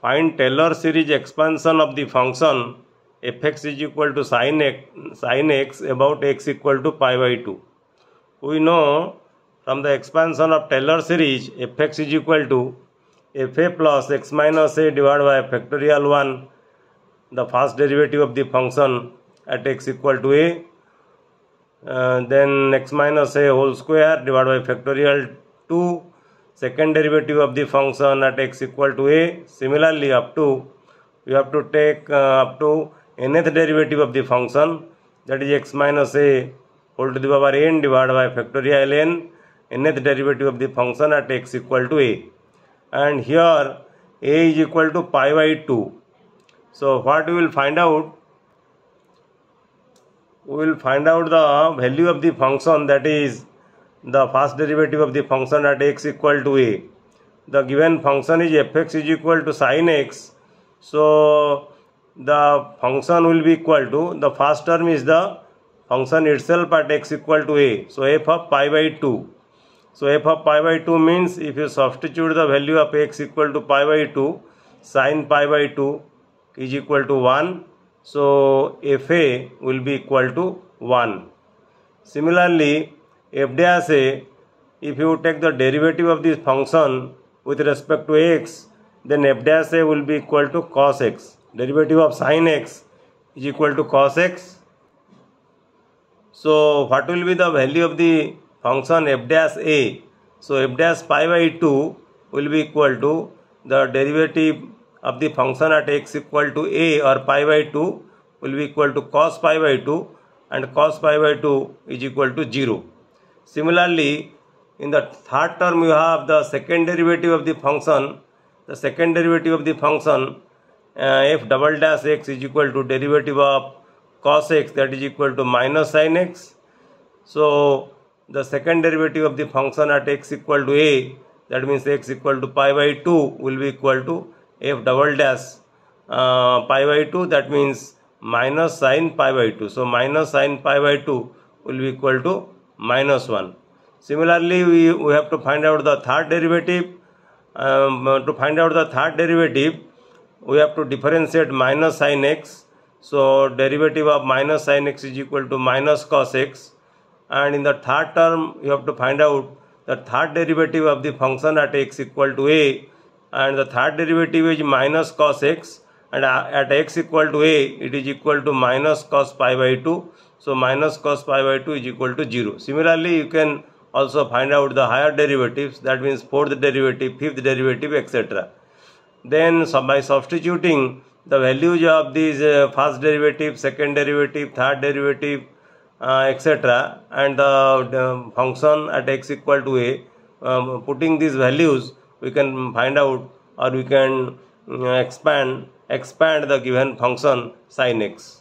Find Taylor series expansion of the function fx is equal to sin x about x equal to pi by 2. We know from the expansion of Taylor series fx is equal to fa plus x minus a divided by factorial 1, the first derivative of the function at x equal to a, then x minus a whole square divided by factorial 2, second derivative of the function at x equal to a. Similarly, up to we have to take up to nth derivative of the function, that is x minus a whole to the power n divided by factorial n, nth derivative of the function at x equal to a. And here a is equal to pi by 2. So what we will find out? We will find out the value of the function, that is the first derivative of the function at x equal to a. The given function is fx is equal to sin x. So the function will be equal to, the first term is the function itself at x equal to a. So f of pi by 2. So f of pi by 2 means if you substitute the value of x equal to pi by 2, sin pi by 2 is equal to 1. So fa will be equal to 1. Similarly, f dash a, if you take the derivative of this function with respect to x, then f dash a will be equal to cos x. Derivative of sin x is equal to cos x. So what will be the value of the function f dash a? So f dash pi by 2 will be equal to the derivative of the function at x equal to a or pi by 2 will be equal to cos pi by 2, and cos pi by 2 is equal to 0. Similarly, in the third term you have the second derivative of the function. The second derivative of the function f double dash x is equal to derivative of cos x, that is equal to minus sin x. So the second derivative of the function at x equal to a, that means x equal to pi by 2 will be equal to f double dash pi by 2, that means minus sin pi by 2. So minus sin pi by 2 will be equal to minus 1. Similarly, we have to find out the third derivative. To find out the third derivative, we have to differentiate minus sin x. So derivative of minus sin x is equal to minus cos x. And in the third term, you have to find out the third derivative of the function at x equal to a. And the third derivative is minus cos x. And at x equal to a, it is equal to minus cos pi by 2. So minus cos pi by 2 is equal to 0. Similarly, you can also find out the higher derivatives, that means fourth derivative, fifth derivative, etc. Then by substituting the values of these first derivative, second derivative, third derivative, etc. and the function at x equal to a, putting these values, we can find out, or we can expand the given function sin x.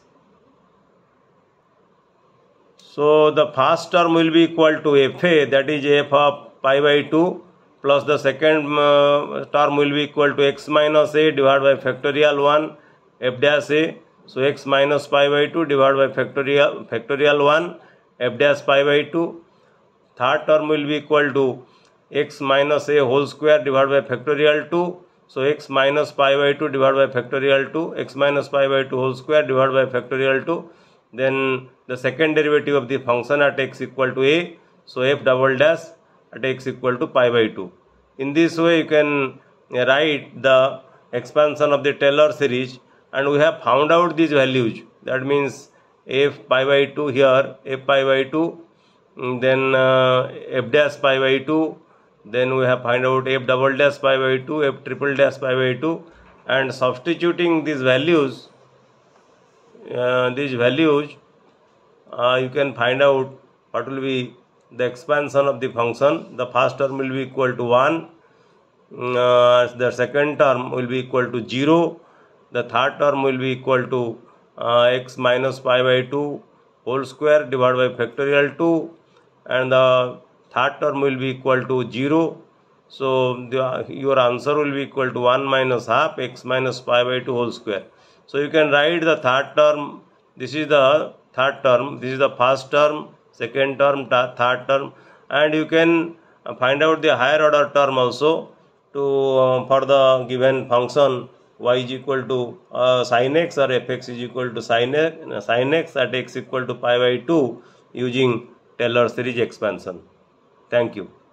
So the first term will be equal to fa, that is f of pi by 2, plus the second term will be equal to x minus a divided by factorial 1 f dash a. So x minus pi by 2 divided by factorial 1 f dash pi by 2. Third term will be equal to x minus a whole square divided by factorial 2. So x minus pi by 2 divided by factorial 2, x minus pi by 2 whole square divided by factorial 2. Then the second derivative of the function at x equal to a. So f double dash at x equal to pi by 2. In this way you can write the expansion of the Taylor series, and we have found out these values. That means f pi by 2 here, f pi by 2, then f dash pi by 2, then we have find out f double dash pi by 2, f triple dash pi by 2, and substituting these values, you can find out what will be the expansion of the function. The first term will be equal to 1, the second term will be equal to 0, the third term will be equal to x minus pi by 2 whole square divided by factorial 2, and the third term will be equal to 0. So your answer will be equal to 1 minus half x minus pi by 2 whole square. So you can write the third term. This is the third term. This is the first term, second term, third term, and you can find out the higher order term also to for the given function y is equal to sin x or fx is equal to sin x at x equal to pi by 2 using Taylor series expansion. Thank you.